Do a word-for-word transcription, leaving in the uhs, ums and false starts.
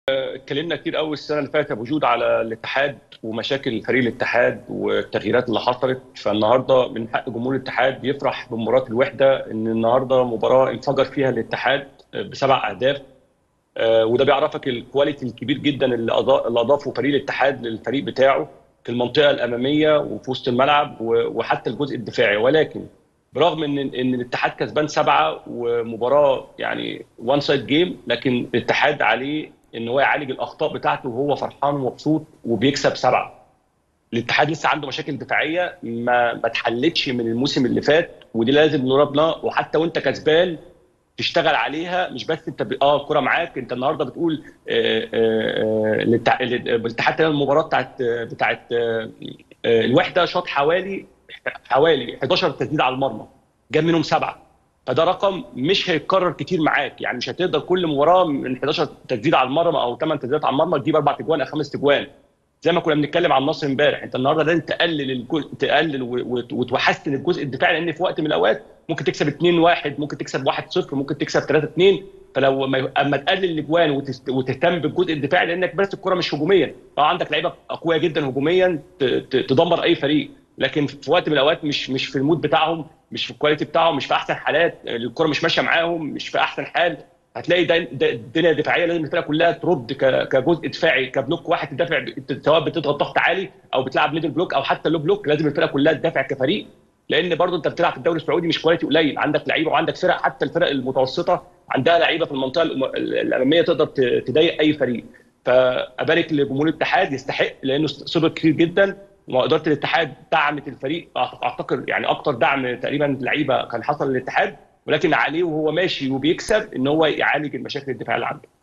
اتكلمنا كتير قوي السنه اللي فاتت ابو جود على الاتحاد ومشاكل فريق الاتحاد والتغييرات اللي حصلت. فالنهارده من حق جمهور الاتحاد يفرح بمباراه الوحده، ان النهارده مباراه انفجر فيها الاتحاد بسبع اهداف. آه، وده بيعرفك الكواليتي الكبير جدا اللي أضا- اللي اضافه فريق الاتحاد للفريق بتاعه في المنطقه الاماميه وفي وسط الملعب و- وحتى الجزء الدفاعي. ولكن برغم ان ان الاتحاد كسبان سبعه ومباراه يعني وان سايد جيم، لكن الاتحاد عليه ان هو يعالج الاخطاء بتاعته وهو فرحان ومبسوط وبيكسب سبعه. الاتحاد لسه عنده مشاكل دفاعيه ما ما اتحلتش من الموسم اللي فات، ودي لازم نربنا. وحتى وانت كسبان تشتغل عليها، مش بس انت ب... اه الكوره معاك. انت النهارده بتقول آه، آه، آه، الاتح- الاتحاد تقريباً المباراه بتاعت بتاعت آه، آه، الوحده شاط حوالي حوالي حداشر تسديده على المرمى، جاب منهم سبعه. فده رقم مش هيتكرر كتير معاك، يعني مش هتقدر كل مباراه من حداشر تسديده على المرمى او ثمان تسديدات على المرمى تجيب اربع تجوان او خمس تجوان. زي ما كنا بنتكلم عن النصر امبارح، انت النهارده لازم تقلل الجزء، تقلل و- وت- وتحسن الجزء الدفاعي، لان في وقت من الاوقات ممكن تكسب اتنين واحد، ممكن تكسب واحد صفر، ممكن تكسب تلاته اتنين. فلو ما اما تقلل الاجوان وتست- وتهتم بالجزء الدفاعي، لانك بس الكره مش هجوميا. اه عندك لعيبه قويه جدا هجوميا ت- ت- تدمر اي فريق، لكن في وقت من الاوقات مش مش في المود بتاعهم، مش في الكواليتي بتاعهم، مش في احسن حالات، الكره مش ماشيه معاهم، مش في احسن حال. هتلاقي ده ده الدنيا دفاعيه لازم الفرقه كلها ترد ك- كجزء دفاعي، كبلوك واحد تدافع ب- سواء بتضغط ضغط عالي او بتلعب ميدل بلوك او حتى لو بلوك. لازم الفرقه كلها تدافع كفريق، لان برضو انت بتلعب في الدوري السعودي مش كواليتي قليل، عندك لعيبه وعندك فرق، حتى الفرق المتوسطه عندها لعيبه في المنطقه الأم- الاماميه تقدر ت- تضايق اي فريق. فابارك لجمهور الاتحاد، يستحق لانه صبر كتير جدا، واداره الاتحاد دعمت الفريق اعتقد يعني اكتر دعم تقريبا لعيبه كان حصل للاتحاد. ولكن عليه وهو ماشي وبيكسب ان هو يعالج المشاكل الدفاعيه اللي عنده.